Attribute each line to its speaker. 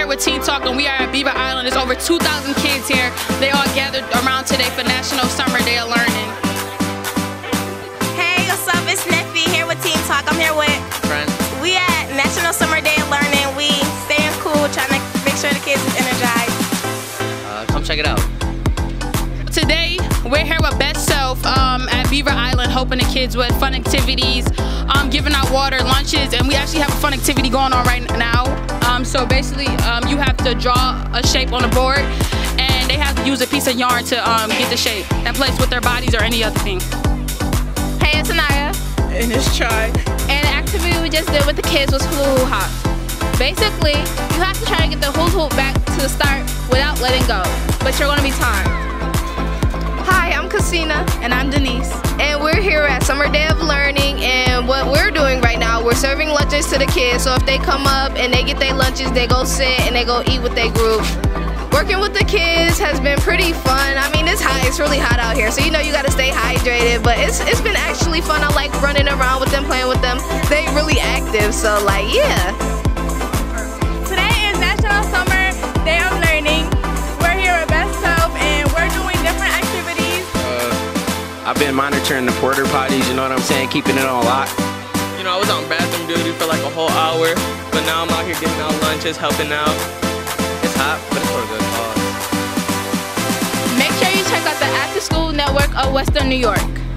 Speaker 1: with Teen Talk, and we are at Beaver Island. There's over 2,000 kids here. They all gathered around today for National Summer Day of Learning.
Speaker 2: Hey, what's up? It's Neffy here with Teen Talk. I'm here with
Speaker 3: friends.
Speaker 2: We at National Summer Day of Learning. We staying cool, trying to make sure the kids is energized.
Speaker 3: Come check it out.
Speaker 1: Today, we're here with Best Self at Beaver Island, helping the kids with fun activities, giving out water, lunches, and we actually have a fun activity going on right now. So basically, you have to draw a shape on a board, and they have to use a piece of yarn to get the shape and place with their bodies or any other thing.
Speaker 4: Hey, it's Anaya.
Speaker 1: And it's Chai.
Speaker 4: And the activity we just did with the kids was hula hoop hop. Basically, you have to try to get the hula hoop back to the start without letting go, but you're going to be timed.
Speaker 5: Hi, I'm Casina.
Speaker 1: And I'm Denise.
Speaker 5: And we're here at Summer Day of Learning, and what we're doing right now, we're serving lunches to the kids. So if they come up and they get their lunches, they go sit and they go eat with their group. Working with the kids has been pretty fun. I mean, it's hot, it's really hot out here, so you know you gotta stay hydrated, but it's been actually fun. I like running around with them, playing with them. They really active, so like, yeah.
Speaker 6: Today is National Summer Day of Learning. We're here at Best Self, and we're doing different activities.
Speaker 7: I've been monitoring the porter potties, you know what I'm saying, keeping it on lock.
Speaker 3: You know, I was on bathroom duty for like a whole hour, but now I'm out here giving out lunches, helping out. It's hot, but it's for a good cause.
Speaker 4: Make sure you check out the After School Network of Western New York.